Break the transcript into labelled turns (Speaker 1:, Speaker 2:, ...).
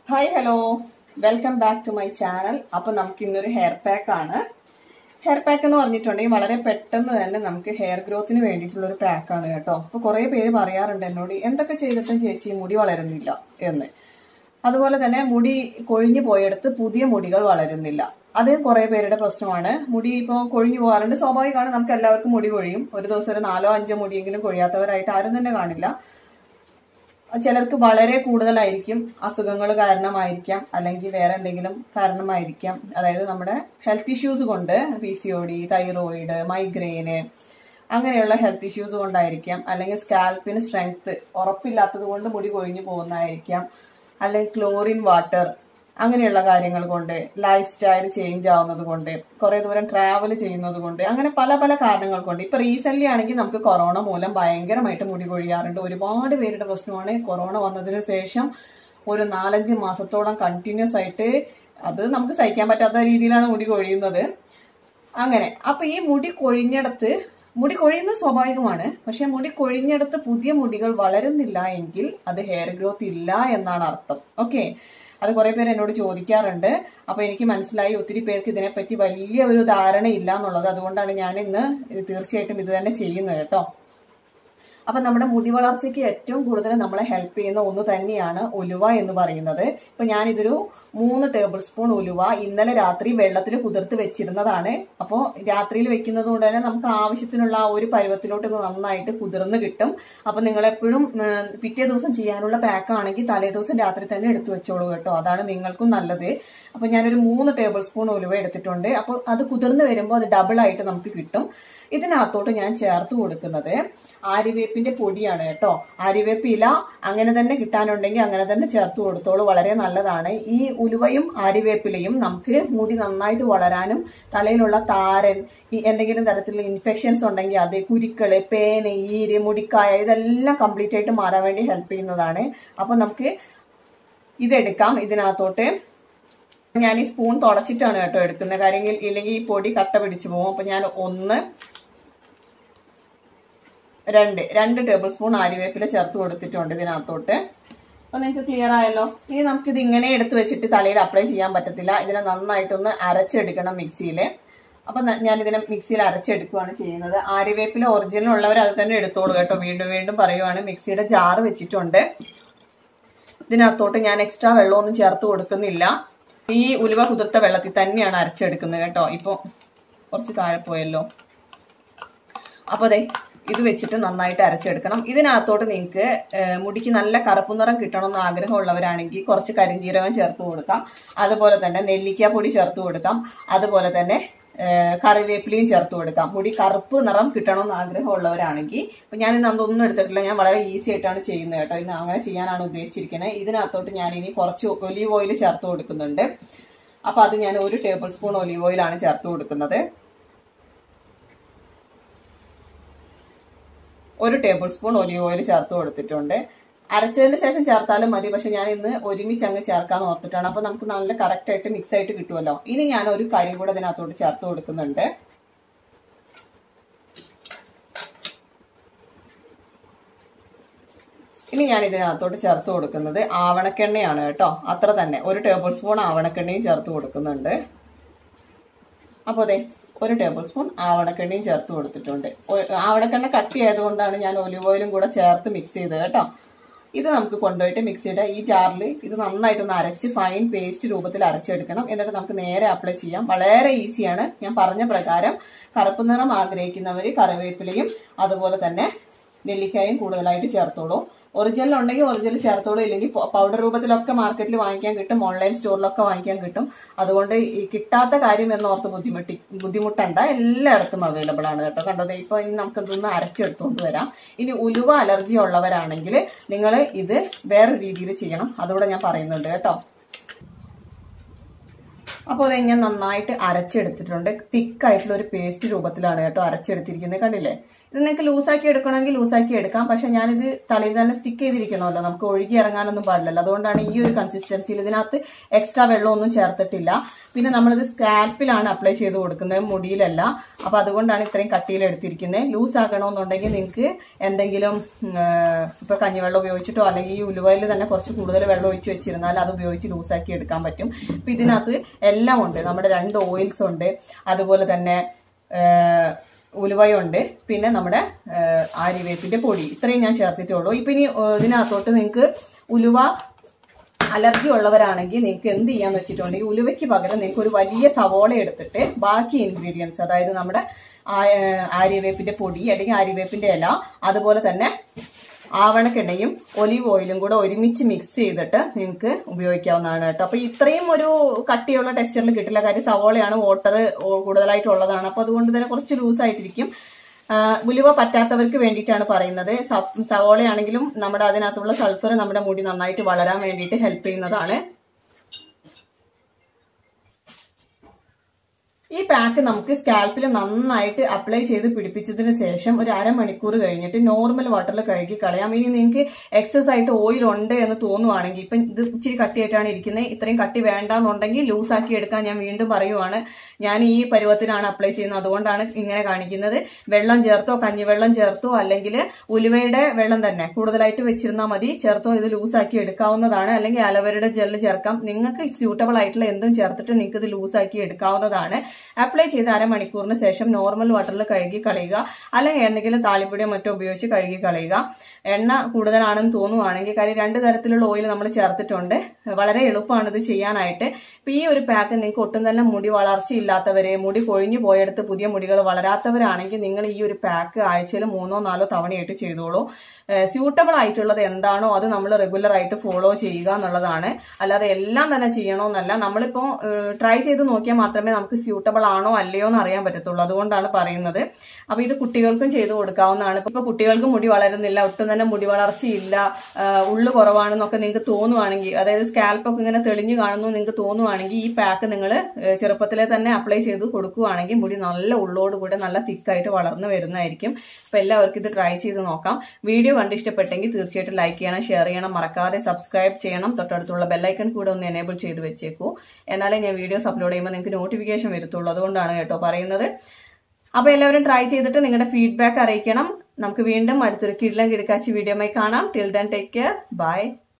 Speaker 1: Hi hello welcome back to my channel. അപ്പൊ നമുക്ക് ഇന്നൊരു ഹെയർ പാക്ക് ആണ്. ഹെയർ പാക്ക് എന്ന് പറഞ്ഞിട്ടുണ്ടെങ്കിൽ വളരെ പെട്ടെന്ന് തന്നെ നമുക്ക് ഹെയർ ഗ്രോത്തിന് വേണ്ടിയിട്ടുള്ള ഒരു പാക്കാണ് കേട്ടോ. അപ്പൊ കുറെ പേര് പറയാറുണ്ട് എന്നോട് എന്തൊക്കെ ചെയ്തിട്ടും ചേച്ചി മുടി വളരുന്നില്ല എന്ന്. അതുപോലെ തന്നെ മുടി കൊഴിഞ്ഞു പോയെടുത്ത് പുതിയ മുടികൾ വളരുന്നില്ല. അത് കുറെ പേരുടെ പ്രശ്നമാണ്. മുടി ഇപ്പോൾ കൊഴിഞ്ഞു പോകാറുണ്ട്, സ്വാഭാവികമാണ്. നമുക്ക് എല്ലാവർക്കും മുടി കൊഴിയും. ഒരു ദിവസം ഒരു 4-5 മുടിയെങ്കിലും കൊഴിയാത്തവരായിട്ട് ആരും തന്നെ കാണില്ല. ചിലർക്ക് വളരെ കൂടുതലായിരിക്കും, അസുഖങ്ങൾ കാരണമായിരിക്കാം, അല്ലെങ്കിൽ വേറെ എന്തെങ്കിലും കാരണമായിരിക്കാം. അതായത് നമ്മുടെ ഹെൽത്ത് ഇഷ്യൂസ് കൊണ്ട്, PCOD, തൈറോയിഡ്, മൈഗ്രെയിന് അങ്ങനെയുള്ള ഹെൽത്ത് ഇഷ്യൂസ് കൊണ്ടായിരിക്കാം, അല്ലെങ്കിൽ സ്കാൽപ്പിന് സ്ട്രെങ്ത് ഉറപ്പില്ലാത്തത് കൊണ്ട് മുടി കൊഴിഞ്ഞു പോകുന്നതായിരിക്കാം, അല്ലെങ്കിൽ ക്ലോറിൻ വാട്ടർ അങ്ങനെയുള്ള കാര്യങ്ങൾ കൊണ്ട്, ലൈഫ് സ്റ്റൈൽ ചേഞ്ച് ആവുന്നത് കൊണ്ട്, കുറെ ദൂരം ട്രാവൽ ചെയ്യുന്നത് കൊണ്ട്, അങ്ങനെ പല പല കാരണങ്ങൾ കൊണ്ട്. ഇപ്പൊ റീസെന്റ് ആണെങ്കിൽ നമുക്ക് കൊറോണ മൂലം ഭയങ്കരമായിട്ട് മുടി കൊഴിയാറുണ്ട്. ഒരുപാട് പേരുടെ പ്രശ്നമാണ്. കൊറോണ വന്നതിന് ശേഷം ഒരു 4-5 മാസത്തോളം കണ്ടിന്യൂസ് ആയിട്ട് അത് നമുക്ക് സഹിക്കാൻ പറ്റാത്ത രീതിയിലാണ് മുടി കൊഴിയുന്നത്. അങ്ങനെ അപ്പൊ ഈ മുടി കൊഴിയുന്നത് സ്വാഭാവികമാണ്. പക്ഷെ മുടി കൊഴിഞ്ഞെടുത്ത് പുതിയ മുടികൾ വളരുന്നില്ല എങ്കിൽ അത് ഹെയർ ഗ്രോത്ത് ഇല്ല എന്നാണ് അർത്ഥം. ഓക്കെ, അത് കുറെ പേര് എന്നോട് ചോദിക്കാറുണ്ട്. അപ്പൊ എനിക്ക് മനസ്സിലായി ഒത്തിരി പേർക്ക് ഇതിനെപ്പറ്റി വലിയ ഒരു ധാരണ ഇല്ല എന്നുള്ളത്. അതുകൊണ്ടാണ് ഞാൻ ഇന്ന് തീർച്ചയായിട്ടും ഇത് തന്നെ ചെയ്യുന്നത് കേട്ടോ. അപ്പൊ നമ്മുടെ മുടി വളർച്ചയ്ക്ക് ഏറ്റവും കൂടുതൽ നമ്മളെ ഹെൽപ്പ് ചെയ്യുന്ന ഒന്ന് തന്നെയാണ് ഉലുവ എന്ന് പറയുന്നത്. ഇപ്പൊ ഞാനിതൊരു 3 ടേബിൾ സ്പൂൺ ഉലുവ ഇന്നലെ രാത്രി വെള്ളത്തിൽ കുതിർത്ത് വെച്ചിരുന്നതാണ്. അപ്പോൾ രാത്രിയിൽ വെക്കുന്നത് കൊണ്ട് തന്നെ നമുക്ക് ആവശ്യത്തിനുള്ള ആ ഒരു പരുവത്തിലോട്ട് നന്നായിട്ട് കുതിർന്ന് കിട്ടും. അപ്പൊ നിങ്ങളെപ്പോഴും പിറ്റേ ദിവസം ചെയ്യാനുള്ള പാക്ക് ആണെങ്കിൽ തലേ ദിവസം രാത്രി തന്നെ എടുത്തു വെച്ചോളൂ കേട്ടോ. അതാണ് നിങ്ങൾക്കും നല്ലത്. അപ്പൊ ഞാനൊരു 3 ടേബിൾ സ്പൂൺ ഉലുവ എടുത്തിട്ടുണ്ട്. അപ്പോൾ അത് കുതിർന്ന് വരുമ്പോൾ അത് ഡബിൾ ആയിട്ട് നമുക്ക് കിട്ടും. ഇതിനകത്തോട്ട് ഞാൻ ചേർത്ത് കൊടുക്കുന്നത് ആര്യവേപ്പിന്റെ പൊടിയാണ് കേട്ടോ. ആര്യവേപ്പ് ഇല അങ്ങനെ തന്നെ കിട്ടാനുണ്ടെങ്കിൽ അങ്ങനെ തന്നെ ചേർത്ത് കൊടുത്തോളൂ, വളരെ നല്ലതാണ്. ഈ ഉലുവയും ആര്യവേപ്പിലയും നമുക്ക് മുടി നന്നായിട്ട് വളരാനും തലയിലുള്ള താരൻ, എന്തെങ്കിലും തരത്തിലുള്ള ഇൻഫെക്ഷൻസ് ഉണ്ടെങ്കിൽ അത്, കുരുക്കള്, പേന്, ഈര്, മുടിക്കായ ഇതെല്ലാം കംപ്ലീറ്റ് ആയിട്ട് മാറാൻ വേണ്ടി ഹെൽപ്പ് ചെയ്യുന്നതാണ്. അപ്പൊ നമുക്ക് ഇതെടുക്കാം. ഇതിനകത്തോട്ട് ഞാൻ ഈ സ്പൂൺ തുടച്ചിട്ടാണ് കേട്ടോ എടുക്കുന്ന കാര്യം, ഇല്ലെങ്കിൽ ഈ പൊടി കട്ട പിടിച്ചു പോകും. അപ്പൊ ഞാൻ 2 ടേബിൾ സ്പൂൺ ആര്യവേപ്പില ചേർത്ത് കൊടുത്തിട്ടുണ്ട് ഇതിനകത്തോട്ട്. അപ്പൊ നിങ്ങൾക്ക് ക്ലിയർ ആയല്ലോ. ഇനി നമുക്കിത് ഇങ്ങനെ എടുത്തു വെച്ചിട്ട് തലയിൽ അപ്ലൈ ചെയ്യാൻ പറ്റത്തില്ല. ഇതിനെ നന്നായിട്ടൊന്ന് അരച്ചെടുക്കണം മിക്സിയില്. അപ്പൊ ഞാൻ ഇതിനെ മിക്സിയിൽ അരച്ചെടുക്കുകയാണ് ചെയ്യുന്നത്. ആര്യവേപ്പില ഒറിജിനൽ ഉള്ളവർ അത് തന്നെ എടുത്തോളൂ കേട്ടോ. വീണ്ടും വീണ്ടും പറയുവാണ്. മിക്സിയുടെ ജാറ് വെച്ചിട്ടുണ്ട്. ഇതിനകത്തോട്ട് ഞാൻ എക്സ്ട്രാ വെള്ളമൊന്നും ചേർത്ത് കൊടുക്കുന്നില്ല. ഈ ഉലുവ കുതിർത്ത വെള്ളത്തിൽ തന്നെയാണ് അരച്ചെടുക്കുന്നത് കേട്ടോ. ഇപ്പൊ കുറച്ച് താഴെ പോയല്ലോ. അപ്പൊ അതെ, ഇത് വെച്ചിട്ട് നന്നായിട്ട് അരച്ചെടുക്കണം. ഇതിനകത്തോട്ട് നിങ്ങൾക്ക് മുടിക്ക് നല്ല കറുപ്പ് നിറം കിട്ടണമെന്ന് ആഗ്രഹമുള്ളവരാണെങ്കിൽ കുറച്ച് കരിഞ്ജീരകം ചേർത്ത് കൊടുക്കാം. അതുപോലെ തന്നെ നെല്ലിക്കാപ്പൊടി ചേർത്ത് കൊടുക്കാം. അതുപോലെ തന്നെ കറിവേപ്പിലയും ചേർത്ത് കൊടുക്കാം. മുടി കറുപ്പ് നിറം കിട്ടണമെന്ന് ആഗ്രഹമുള്ളവരാണെങ്കിൽ. അപ്പൊ ഞാൻ ഇന്ന് അതൊന്നും എടുത്തിട്ടില്ല. ഞാൻ വളരെ ഈസി ആയിട്ടാണ് ചെയ്യുന്നത് കേട്ടോ. ഇന്ന് അങ്ങനെ ചെയ്യാനാണ് ഉദ്ദേശിച്ചിരിക്കുന്നത്. ഇതിനകത്തോട്ട് ഞാൻ ഇനി കുറച്ച് ഒലീവ് ഓയിൽ ചേർത്ത് കൊടുക്കുന്നുണ്ട്. അപ്പൊ അത് ഞാൻ 1 ടേബിൾ സ്പൂൺ ഒലീവ് ഓയിലാണ് ചേർത്ത് കൊടുക്കുന്നത്. 1 ടേബിൾ സ്പൂൺ ഒലീവ് ഓയിൽ ചേർത്ത് കൊടുത്തിട്ടുണ്ട്. അരച്ചതിന് ശേഷം ചേർത്താലും മതി. പക്ഷെ ഞാൻ ഇന്ന് ഒരുമിച്ച് അങ്ങ് ചേർക്കാന്ന് ഓർത്തിട്ടാണ്. അപ്പൊ നമുക്ക് നല്ല കറക്റ്റ് ആയിട്ട് മിക്സ് ആയിട്ട് കിട്ടുമല്ലോ. ഇനി ഞാൻ ഒരു കാര്യം കൂടെ ഇതിനകത്തോട്ട് ചേർത്ത് കൊടുക്കുന്നുണ്ട്. ഇനി ഞാൻ ഇതിനകത്തോട്ട് ചേർത്ത് കൊടുക്കുന്നത് ആവണക്കെണ്ണയാണ് കേട്ടോ. അത്ര തന്നെ 1 ടേബിൾ സ്പൂൺ ആവണക്കെണ്ണയും ചേർത്ത് കൊടുക്കുന്നുണ്ട്. അപ്പൊ അതെ, 1 ടേബിൾ സ്പൂൺ ആവണക്കെണ്ണയും ചേർത്ത് കൊടുത്തിട്ടുണ്ട്. ആവണക്കെണ്ണ കട്ടി ആയതുകൊണ്ടാണ് ഞാൻ ഒലിവ് ഓയിലും കൂടെ ചേർത്ത് മിക്സ് ചെയ്തത് കേട്ടോ. ഇത് നമുക്ക് കൊണ്ടുപോയിട്ട് മിക്സിയുടെ ഈ ജാറിൽ ഇത് നന്നായിട്ടൊന്ന് അരച്ച് ഫൈൻ പേസ്റ്റ് രൂപത്തിൽ അരച്ചെടുക്കണം. എന്നിട്ട് നമുക്ക് നേരെ അപ്ലൈ ചെയ്യാം. വളരെ ഈസിയാണ്. ഞാൻ പറഞ്ഞ പ്രകാരം കറുപ്പ് നിറം ആഗ്രഹിക്കുന്നവർ കറിവേപ്പിലയും അതുപോലെ തന്നെ നെല്ലിക്കായും കൂടുതലായിട്ട് ചേർത്തോളൂ. ഒറിജിനൽ ഉണ്ടെങ്കിൽ ഒറിജിനൽ ചേർത്തോളൂ. ഇല്ലെങ്കിൽ പൗഡർ രൂപത്തിലൊക്കെ മാർക്കറ്റിൽ വാങ്ങിക്കാൻ കിട്ടും, ഓൺലൈൻ സ്റ്റോറിലൊക്കെ വാങ്ങിക്കാൻ കിട്ടും. അതുകൊണ്ട് ഈ കിട്ടാത്ത കാര്യം എന്നോർത്ത് ബുദ്ധിമുട്ടണ്ട. എല്ലായിടത്തും അവൈലബിൾ ആണ് കേട്ടോ. കണ്ടത് ഇപ്പൊ ഇനി നമുക്കിതൊന്ന് അരച്ചെടുത്തുകൊണ്ട് വരാം. ഇനി ഉലുവ അലർജി ഉള്ളവരാണെങ്കിൽ നിങ്ങൾ ഇത് വേറെ രീതിയിൽ ചെയ്യണം. അതുകൂടെ ഞാൻ പറയുന്നുണ്ട് കേട്ടോ. അപ്പോൾ അത് ഞാൻ നന്നായിട്ട് അരച്ചെടുത്തിട്ടുണ്ട്. തിക്കായിട്ടുള്ള ഒരു പേസ്റ്റ് രൂപത്തിലാണ് കേട്ടോ അരച്ചെടുത്തിരിക്കുന്നത്. കണ്ടില്ലേ, ഇത് നിങ്ങൾക്ക് ലൂസാക്കി എടുക്കണമെങ്കിൽ ലൂസാക്കി എടുക്കാം. പക്ഷെ ഞാനിത് തലയിൽ തന്നെ സ്റ്റിക്ക് ചെയ്തിരിക്കണമല്ലോ, നമുക്ക് ഒഴുകി ഇറങ്ങാനൊന്നും പാടില്ലല്ലോ. അതുകൊണ്ടാണ് ഈ ഒരു കൺസിസ്റ്റൻസിയിൽ. ഇതിനകത്ത് എക്സ്ട്രാ വെള്ളമൊന്നും ചേർത്തിട്ടില്ല. പിന്നെ നമ്മളിത് സ്കാൽപ്പിലാണ് അപ്ലൈ ചെയ്ത് കൊടുക്കുന്നത്, മുടിയിലല്ല. അപ്പൊ അതുകൊണ്ടാണ് ഇത്രയും കട്ടിയിൽ എടുത്തിരിക്കുന്നത്. ലൂസ് ആക്കണമെന്നുണ്ടെങ്കിൽ നിങ്ങൾക്ക് എന്തെങ്കിലും ഇപ്പൊ കഞ്ഞിവെള്ളം ഉപയോഗിച്ചിട്ടോ അല്ലെങ്കിൽ ഈ ഉലുവയിൽ തന്നെ കുറച്ച് കൂടുതൽ വെള്ളം ഒഴിച്ച് വെച്ചിരുന്നാൽ അത് ഉപയോഗിച്ച് ലൂസാക്കി എടുക്കാൻ പറ്റും. അപ്പൊ ഇതിനകത്ത് എല്ലാം ഉണ്ട്. നമ്മുടെ 2 ഓയിൽസ് ഉണ്ട്, അതുപോലെ തന്നെ ഉലുവയുണ്ട്, പിന്നെ നമ്മുടെ ആര്യവേപ്പിന്റെ പൊടി. ഇത്രയും ഞാൻ ചേർത്തിട്ടുള്ളൂ. ഇപ്പൊ ഇനി ഇതിനകത്തോട്ട് നിങ്ങൾക്ക് ഉലുവ അലർജി ഉള്ളവരാണെങ്കിൽ നിങ്ങൾക്ക് എന്ത് ചെയ്യാന്ന് വെച്ചിട്ടുണ്ടെങ്കിൽ ഉലുവയ്ക്ക് പകരം നിങ്ങൾക്ക് ഒരു വലിയ സവോള എടുത്തിട്ട് ബാക്കി ഇൻഗ്രീഡിയൻസ്, അതായത് നമ്മുടെ ആര്യവേപ്പിന്റെ പൊടി അല്ലെങ്കിൽ ആര്യവേപ്പിന്റെ ഇല, അതുപോലെ തന്നെ ആവണക്കെണ്ണയും ഒലിവ് ഓയിലും കൂടെ ഒരുമിച്ച് മിക്സ് ചെയ്തിട്ട് നിങ്ങൾക്ക് ഉപയോഗിക്കാവുന്നതാണ് കേട്ടോ. അപ്പൊ ഇത്രയും ഒരു കട്ടിയുള്ള ടെക്സ്ചറിൽ കിട്ടില്ല. കാര്യം സവോളയാണ്, വാട്ടർ കൂടുതലായിട്ടുള്ളതാണ്. അപ്പൊ അതുകൊണ്ട് തന്നെ കുറച്ച് ലൂസായിട്ടിരിക്കും. ഉലുവ പറ്റാത്തവർക്ക് വേണ്ടിയിട്ടാണ് പറയുന്നത്. സവോളയാണെങ്കിലും നമ്മുടെ അതിനകത്തുള്ള സൾഫർ നമ്മുടെ മുടി നന്നായിട്ട് വളരാൻ വേണ്ടിയിട്ട് ഹെൽപ്പ് ചെയ്യുന്നതാണ്. ഈ പാക്ക് നമുക്ക് സ്കാൽപ്പിൽ നന്നായിട്ട് അപ്ലൈ ചെയ്ത് പിടിപ്പിച്ചതിന് ശേഷം ഒരു അരമണിക്കൂർ കഴിഞ്ഞിട്ട് നോർമൽ വാട്ടറിൽ കഴുകി കളയാം. ഇനി നിങ്ങൾക്ക് എക്സസ് ആയിട്ട് ഓയിൽ ഉണ്ട് എന്ന് തോന്നുവാണെങ്കിൽ, ഇപ്പം ഇത് ഇച്ചിരി കട്ടിയായിട്ടാണ് ഇരിക്കുന്നത്, ഇത്രയും കട്ടി വേണ്ടാന്നുണ്ടെങ്കിൽ ലൂസാക്കി എടുക്കാൻ ഞാൻ വീണ്ടും പറയുവാണ്. ഞാൻ ഈ പരുവത്തിനാണ് അപ്ലൈ ചെയ്യുന്നത്, അതുകൊണ്ടാണ് ഇങ്ങനെ കാണിക്കുന്നത്. വെള്ളം ചേർത്തോ കഞ്ഞിവെള്ളം ചേർത്തോ അല്ലെങ്കിൽ ഉലുവയുടെ വെള്ളം തന്നെ കൂടുതലായിട്ട് വെച്ചിരുന്നാൽ മതി, ചേർത്തോ ഇത് ലൂസാക്കി എടുക്കാവുന്നതാണ്. അല്ലെങ്കിൽ അലോവേരയുടെ ജെല്ല് ചേർക്കാം. നിങ്ങൾക്ക് സ്യൂട്ടബിൾ ആയിട്ടുള്ള എന്തും ചേർത്തിട്ട് നിങ്ങൾക്ക് ഇത് ലൂസാക്കി എടുക്കാവുന്നതാണ്. അപ്ലൈ ചെയ്ത് അരമണിക്കൂറിന് ശേഷം നോർമൽ വാട്ടറിൽ കഴുകി കളയുക, അല്ലെങ്കിൽ എന്തെങ്കിലും താളിപ്പൊടിയോ മറ്റോ ഉപയോഗിച്ച് കഴുകി കളയുക. എണ്ണ കൂടുതലാണെന്ന് തോന്നുവാണെങ്കിൽ, കാര്യം 2 തരത്തിലുള്ള ഓയിൽ നമ്മൾ ചേർത്തിട്ടുണ്ട്. വളരെ എളുപ്പമാണ് ഇത് ചെയ്യാനായിട്ട്. ഇപ്പൊ ഈ ഒരു പാക്ക് നിങ്ങൾക്ക് ഒട്ടും തന്നെ മുടി വളർച്ചയില്ലാത്തവരെ, മുടി കൊഴിഞ്ഞു പോയെടുത്ത് പുതിയ മുടികൾ വളരാത്തവരാണെങ്കിൽ നിങ്ങൾ ഈ ഒരു പാക്ക് ആഴ്ചയിൽ 3 or 4 തവണയായിട്ട് ചെയ്തോളൂ. സ്യൂട്ടബിൾ ആയിട്ടുള്ളത് എന്താണോ അത് നമ്മൾ റെഗുലർ ആയിട്ട് ഫോളോ ചെയ്യുക എന്നുള്ളതാണ്. അല്ലാതെ എല്ലാം തന്നെ ചെയ്യണമെന്നല്ല. നമ്മളിപ്പോ ട്രൈ ചെയ്ത് നോക്കിയാൽ മാത്രമേ നമുക്ക് സ്യൂട്ടബിൾ ആണോ അല്ലയോ എന്ന് അറിയാൻ പറ്റത്തുള്ളൂ. അതുകൊണ്ടാണ് പറയുന്നത്. അപ്പൊ ഇത് കുട്ടികൾക്കും ചെയ്ത് കൊടുക്കാവുന്നതാണ്. ഇപ്പൊ കുട്ടികൾക്ക് മുടി വളരുന്നില്ല, ഒട്ടും തന്നെ മുടി വളർച്ചയില്ല, ഉള്ളു കുറവാണെന്നൊക്കെ നിങ്ങൾക്ക് തോന്നുവാണെങ്കിൽ, അതായത് സ്കാൽപ്പൊക്കെ ഇങ്ങനെ തെളിഞ്ഞു കാണുന്നു നിങ്ങൾക്ക് തോന്നുവാണെങ്കിൽ, ഈ പാക്ക് നിങ്ങൾ ചെറുപ്പത്തിലെ തന്നെ അപ്ലൈ ചെയ്ത് കൊടുക്കുവാണെങ്കിൽ മുടി നല്ല ഉള്ളോടുകൂടെ നല്ല തിക്കായിട്ട് വളർന്നു വരുന്നതായിരിക്കും. അപ്പൊ എല്ലാവർക്കും ഇത് ട്രൈ ചെയ്ത് നോക്കാം. വീഡിയോ കണ്ട് ഇഷ്ടപ്പെട്ടെങ്കിൽ തീർച്ചയായിട്ടും ലൈക്ക് ചെയ്യണം, ഷെയർ ചെയ്യണം, മറക്കാതെ സബ്സ്ക്രൈബ് ചെയ്യണം. തൊട്ടടുത്തുള്ള ബെല്ലൈക്കൺ കൂടെ ഒന്ന് എനേബിൾ ചെയ്ത് വെച്ചേക്കൂ. എന്നാലേ ഞാൻ വീഡിയോസ് അപ്ലോഡ് ചെയ്യുമ്പോൾ നിങ്ങൾക്ക് നോട്ടിഫിക്കേഷൻ വരത്തുള്ളൂ. അതുകൊണ്ടാണ് കേട്ടോ പറയുന്നത്. അപ്പൊ എല്ലാവരും ട്രൈ ചെയ്തിട്ട് നിങ്ങളുടെ ഫീഡ്ബാക്ക് അറിയിക്കണം. നമുക്ക് വീണ്ടും അടുത്തൊരു കിടിലൻ കിടക്കാച്ചി വീഡിയോയുമായി കാണാം. Till then take care. By.